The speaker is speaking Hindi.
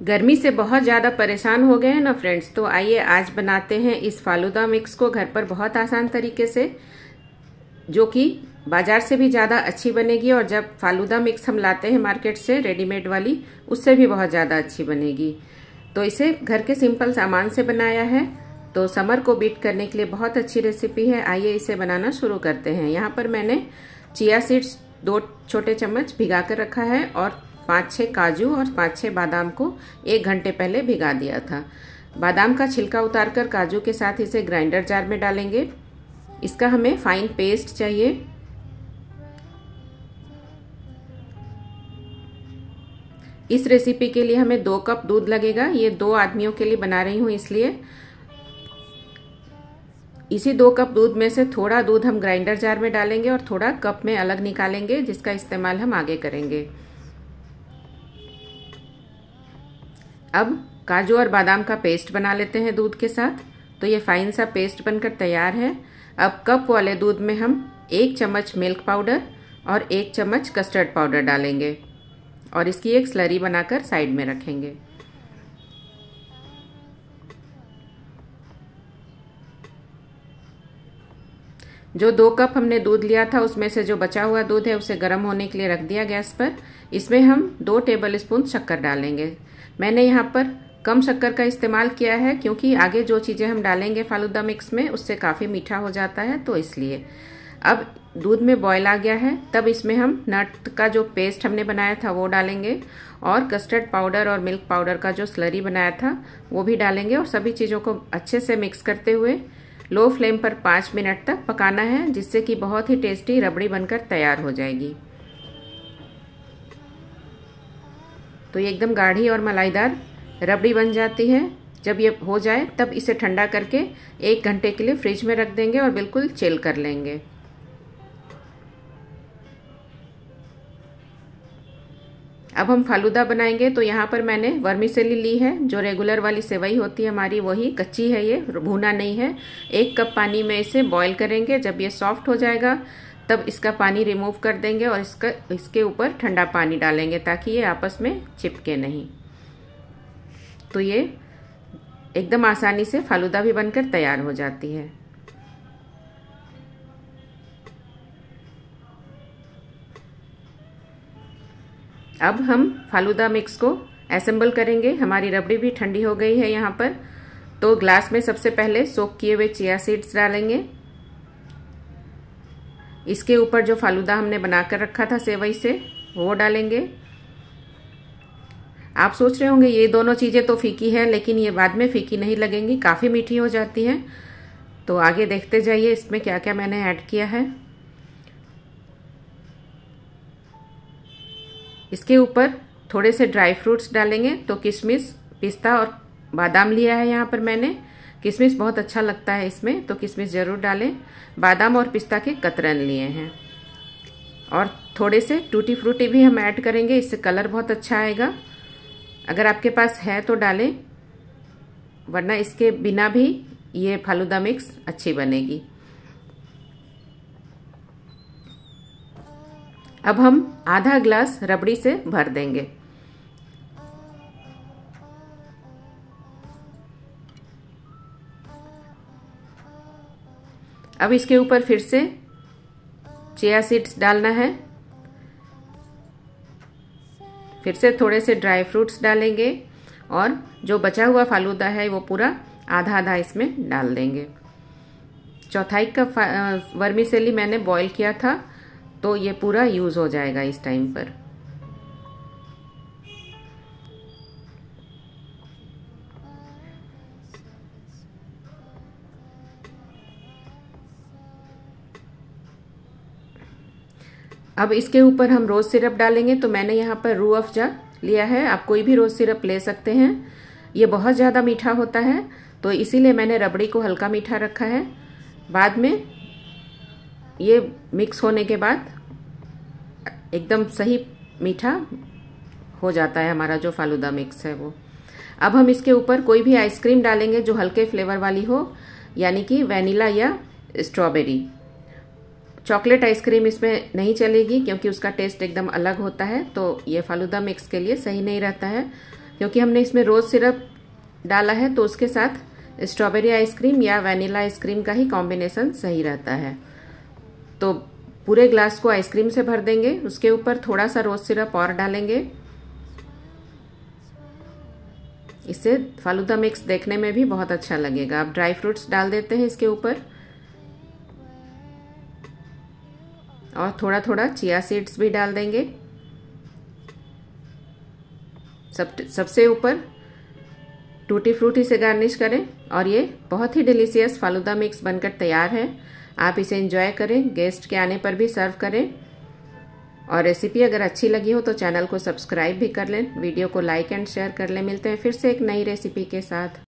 गर्मी से बहुत ज़्यादा परेशान हो गए हैं ना फ्रेंड्स, तो आइए आज बनाते हैं इस फालूदा मिक्स को घर पर बहुत आसान तरीके से, जो कि बाजार से भी ज़्यादा अच्छी बनेगी। और जब फालूदा मिक्स हम लाते हैं मार्केट से रेडीमेड वाली, उससे भी बहुत ज़्यादा अच्छी बनेगी। तो इसे घर के सिंपल सामान से बनाया है, तो समर को बीट करने के लिए बहुत अच्छी रेसिपी है। आइए इसे बनाना शुरू करते हैं। यहाँ पर मैंने चिया सीड्स 2 छोटे चम्मच भिगा कर रखा है और 5-6 काजू और 5-6 बादाम को 1 घंटे पहले भिगा दिया था। बादाम का छिलका उतारकर काजू के साथ इसे ग्राइंडर जार में डालेंगे। इसका हमें फाइन पेस्ट चाहिए। इस रेसिपी के लिए हमें 2 कप दूध लगेगा। ये 2 आदमियों के लिए बना रही हूँ, इसलिए इसी 2 कप दूध में से थोड़ा दूध हम ग्राइंडर जार में डालेंगे और थोड़ा कप में अलग निकालेंगे, जिसका इस्तेमाल हम आगे करेंगे। अब काजू और बादाम का पेस्ट बना लेते हैं दूध के साथ। तो ये फाइन सा पेस्ट बनकर तैयार है। अब कप वाले दूध में हम 1 चम्मच मिल्क पाउडर और 1 चम्मच कस्टर्ड पाउडर डालेंगे और इसकी एक स्लरी बनाकर साइड में रखेंगे। जो 2 कप हमने दूध लिया था, उसमें से जो बचा हुआ दूध है उसे गर्म होने के लिए रख दिया गैस पर। इसमें हम 2 टेबल स्पून शक्कर डालेंगे। मैंने यहाँ पर कम शक्कर का इस्तेमाल किया है, क्योंकि आगे जो चीज़ें हम डालेंगे फालूदा मिक्स में उससे काफ़ी मीठा हो जाता है, तो इसलिए। अब दूध में बॉयल आ गया है, तब इसमें हम नट का जो पेस्ट हमने बनाया था वो डालेंगे और कस्टर्ड पाउडर और मिल्क पाउडर का जो स्लरी बनाया था वो भी डालेंगे और सभी चीज़ों को अच्छे से मिक्स करते हुए लो फ्लेम पर 5 मिनट तक पकाना है, जिससे कि बहुत ही टेस्टी रबड़ी बनकर तैयार हो जाएगी। तो ये एकदम गाढ़ी और मलाईदार रबड़ी बन जाती है। जब ये हो जाए तब इसे ठंडा करके 1 घंटे के लिए फ्रिज में रख देंगे और बिल्कुल चिल कर लेंगे। अब हम फालूदा बनाएंगे। तो यहाँ पर मैंने वर्मीसेली ली है, जो रेगुलर वाली सेवई होती है हमारी, वही कच्ची है, ये भुना नहीं है। 1 कप पानी में इसे बॉईल करेंगे। जब ये सॉफ्ट हो जाएगा तब इसका पानी रिमूव कर देंगे और इसके ऊपर ठंडा पानी डालेंगे, ताकि ये आपस में चिपके नहीं। तो ये एकदम आसानी से फालूदा भी बनकर तैयार हो जाती है। अब हम फालूदा मिक्स को असेंबल करेंगे। हमारी रबड़ी भी ठंडी हो गई है यहाँ पर। तो ग्लास में सबसे पहले सोक किए हुए चिया सीड्स डालेंगे। इसके ऊपर जो फालूदा हमने बनाकर रखा था सेवई से, वो डालेंगे। आप सोच रहे होंगे ये दोनों चीज़ें तो फीकी है, लेकिन ये बाद में फीकी नहीं लगेंगी, काफ़ी मीठी हो जाती हैं। तो आगे देखते जाइए इसमें क्या क्या मैंने ऐड किया है। इसके ऊपर थोड़े से ड्राई फ्रूट्स डालेंगे। तो किशमिश, पिस्ता और बादाम लिया है यहाँ पर मैंने। किशमिश बहुत अच्छा लगता है इसमें, तो किशमिश ज़रूर डालें। बादाम और पिस्ता के कतरन लिए हैं और थोड़े से टूटी फ्रूटी भी हम ऐड करेंगे, इससे कलर बहुत अच्छा आएगा। अगर आपके पास है तो डालें, वरना इसके बिना भी ये फालूदा मिक्स अच्छी बनेगी। अब हम आधा ग्लास रबड़ी से भर देंगे। अब इसके ऊपर फिर से चिया सीड्स डालना है। फिर से थोड़े से ड्राई फ्रूट्स डालेंगे और जो बचा हुआ फालूदा है वो पूरा आधा आधा इसमें डाल देंगे। 1/4 कप वर्मीसेली मैंने बॉईल किया था, तो ये पूरा यूज़ हो जाएगा इस टाइम पर। अब इसके ऊपर हम रोज़ सिरप डालेंगे। तो मैंने यहाँ पर रूह अफ़ज़ा लिया है, आप कोई भी रोज़ सिरप ले सकते हैं। ये बहुत ज़्यादा मीठा होता है, तो इसीलिए मैंने रबड़ी को हल्का मीठा रखा है। बाद में ये मिक्स होने के बाद एकदम सही मीठा हो जाता है हमारा जो फालूदा मिक्स है वो। अब हम इसके ऊपर कोई भी आइसक्रीम डालेंगे जो हल्के फ्लेवर वाली हो, यानी कि वैनिला या स्ट्रॉबेरी। चॉकलेट आइसक्रीम इसमें नहीं चलेगी, क्योंकि उसका टेस्ट एकदम अलग होता है, तो ये फालूदा मिक्स के लिए सही नहीं रहता है। क्योंकि हमने इसमें रोज सिरप डाला है तो उसके साथ स्ट्रॉबेरी आइसक्रीम या वैनिला आइसक्रीम का ही कॉम्बिनेशन सही रहता है। तो पूरे ग्लास को आइसक्रीम से भर देंगे, उसके ऊपर थोड़ा सा रोज सिरप और डालेंगे। इससे फालूदा मिक्स देखने में भी बहुत अच्छा लगेगा। अब ड्राई फ्रूट्स डाल देते हैं इसके ऊपर और थोड़ा थोड़ा चिया सीड्स भी डाल देंगे। सबसे ऊपर टूटी फ्रूटी से गार्निश करें और ये बहुत ही डिलीशियस फालूदा मिक्स बनकर तैयार है। आप इसे एंजॉय करें, गेस्ट के आने पर भी सर्व करें। और रेसिपी अगर अच्छी लगी हो तो चैनल को सब्सक्राइब भी कर लें, वीडियो को लाइक एंड शेयर कर लें। मिलते हैं फिर से एक नई रेसिपी के साथ।